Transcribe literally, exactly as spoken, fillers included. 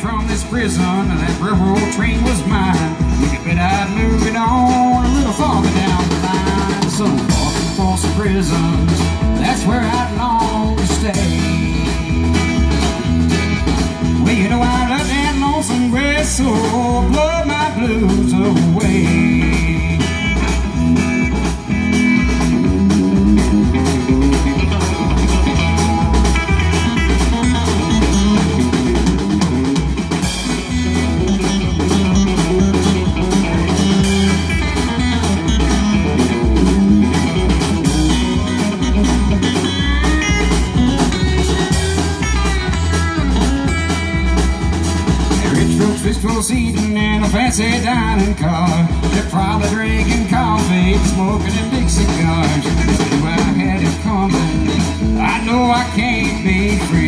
from this prison, that railroad train was mine. You could bet I'd move it on a little farther down the line. So far from Folsom Prison, that's where I'd long to stay. Well, you know I love that lonesome grass, so blow my blues away. Fishbowl seating in a fancy dining car. They're probably drinking coffee, smoking them big cigars. I knew I had it coming. I know I can't be free.